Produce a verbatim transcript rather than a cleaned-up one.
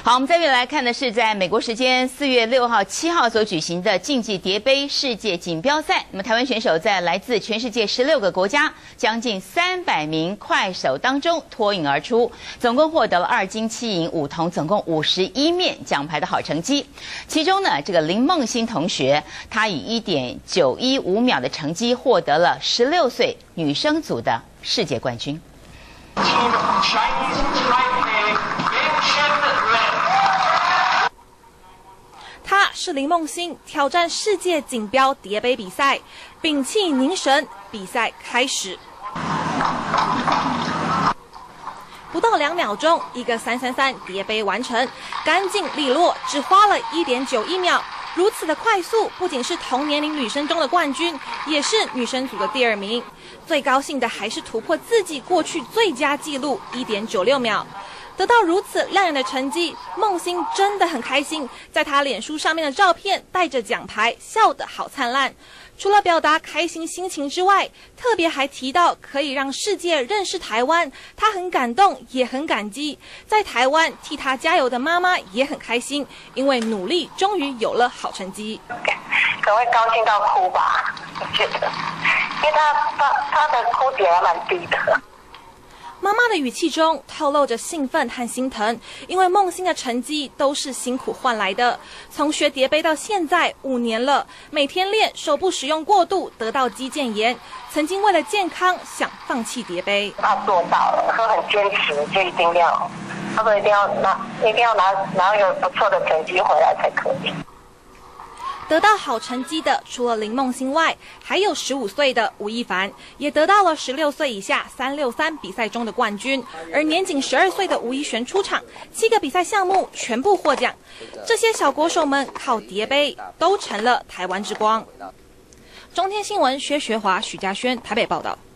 好，我们再来来看的是在美国时间四月六号、七号所举行的竞技蝶杯世界锦标赛。那么，台湾选手在来自全世界十六个国家，将近三百名快手当中脱颖而出，总共获得了二金七银五铜，总共五十一面奖牌的好成绩。其中呢，这个林梦欣同学，她以一点九一五秒的成绩获得了十六岁女生组的世界冠军。 她是林梦欣，挑战世界锦标蝶杯比赛，屏气凝神，比赛开始。不到两秒钟，一个三三三蝶杯完成，干净利落，只花了一点九一秒。如此的快速，不仅是同年龄女生中的冠军，也是女生组的第二名。最高兴的还是突破自己过去最佳纪录一点九六秒。得到如此亮眼的成绩，梦欣真的很开心。在她脸书上面的照片，带着奖牌，笑得好灿烂。除了表达开心心情之外，特别还提到可以让世界认识台湾，她很感动，也很感激。在台湾替她加油的妈妈也很开心，因为努力终于有了好成绩。 可能会高兴到哭吧，我觉得，因为她她她的哭点还蛮低的。 妈妈的语气中透露着兴奋和心疼，因为梦欣的成绩都是辛苦换来的。从学蝶杯到现在五年了，每天练，手部使用过度，得到肌腱炎。曾经为了健康想放弃蝶杯， 他做到了，他很坚持，就一定要，他说一定要拿，一定要拿拿一个不错的成绩回来才可以。 得到好成绩的除了林梦欣外，还有十五岁的吴亦凡，也得到了十六岁以下三六三比赛中的冠军。而年仅十二岁的吴亦璇出场，七个比赛项目全部获奖。这些小国手们靠蝶杯都成了台湾之光。中天新闻薛学华、许嘉轩台北报道。